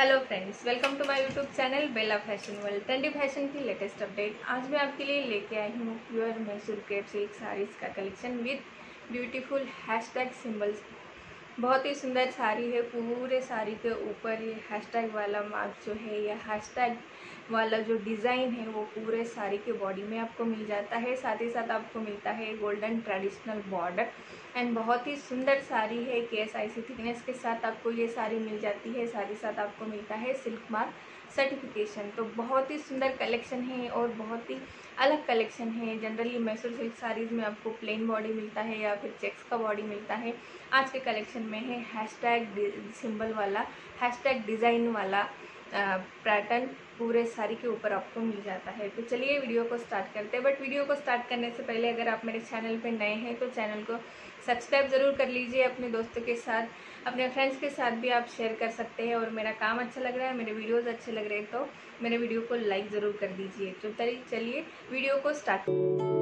Hello friends, welcome to my YouTube channel Bela fashion world. Trendy fashion की latest update आज मैं आपके लिए लेके आई हूँ pure Mysore crepe silk saris का collection with beautiful hashtag symbols. बहुत ही सुंदर साड़ी है। पूरे साड़ी के ऊपर ये हैशटैग वाला मार्क जो है या हैशटैग वाला जो डिज़ाइन है वो पूरे साड़ी के बॉडी में आपको मिल जाता है। साथ ही साथ आपको मिलता है गोल्डन ट्रेडिशनल बॉर्डर एंड बहुत ही सुंदर साड़ी है। KSIC थिकनेस के साथ आपको ये साड़ी मिल जाती है। साथ ही साथ आपको मिलता है सिल्क मार्क सर्टिफिकेशन। तो बहुत ही सुंदर कलेक्शन है और बहुत ही अलग कलेक्शन है। जनरली मैसूर सिल्क साड़ीज़ में आपको प्लेन बॉडी मिलता है या फिर चेक्स का बॉडी मिलता है। आज के कलेक्शन में है हैशटैग सिंबल वाला, हैशटैग डिज़ाइन वाला पैटर्न पूरे साड़ी के ऊपर आपको मिल जाता है। तो चलिए वीडियो को स्टार्ट करते हैं। बट वीडियो को स्टार्ट करने से पहले अगर आप मेरे चैनल पे नए हैं तो चैनल को सब्सक्राइब ज़रूर कर लीजिए। अपने दोस्तों के साथ, अपने फ्रेंड्स के साथ भी आप शेयर कर सकते हैं। और मेरा काम अच्छा लग रहा है, मेरे वीडियोज़ अच्छे लग रहे हैं तो मेरे वीडियो को लाइक ज़रूर कर दीजिए। तो चलिए वीडियो को स्टार्ट